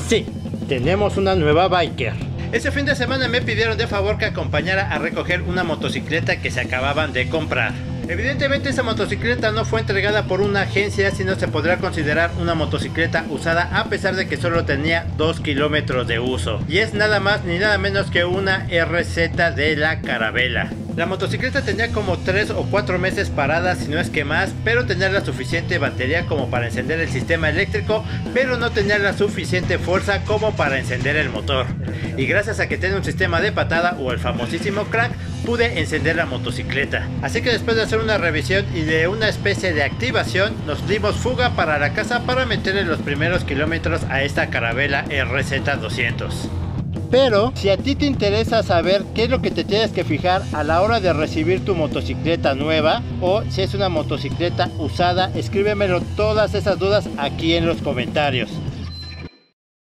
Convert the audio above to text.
Sí, tenemos una nueva biker. Este fin de semana me pidieron de favor que acompañara a recoger una motocicleta que se acababan de comprar. Evidentemente esa motocicleta no fue entregada por una agencia, sino se podrá considerar una motocicleta usada a pesar de que solo tenía 2 kilómetros de uso. Y es nada más ni nada menos que una RZ de la Caravela. La motocicleta tenía como 3 o 4 meses parada, si no es que más, pero tenía la suficiente batería como para encender el sistema eléctrico, pero no tenía la suficiente fuerza como para encender el motor. Y gracias a que tiene un sistema de patada o el famosísimo crank, pude encender la motocicleta. Así que después de hacer una revisión y de una especie de activación, nos dimos fuga para la casa para meterle los primeros kilómetros a esta Caravela RZ200. Pero si a ti te interesa saber qué es lo que te tienes que fijar a la hora de recibir tu motocicleta nueva, o si es una motocicleta usada, escríbemelo todas esas dudas aquí en los comentarios.